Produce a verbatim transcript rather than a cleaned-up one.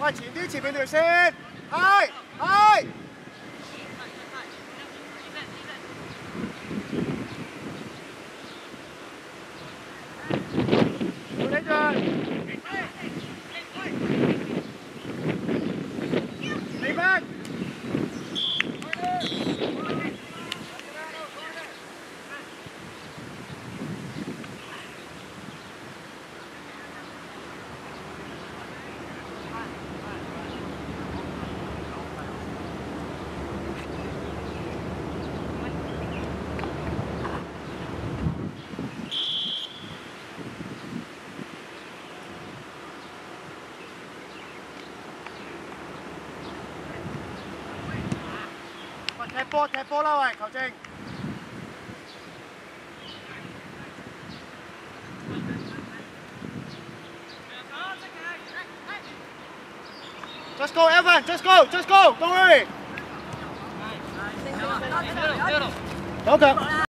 喂，前啲前面條線，係係。調你住。你邊？踢波踢波啦喂，球證。Just go, Evan. Just go. Just go. Don't worry. 好嘅。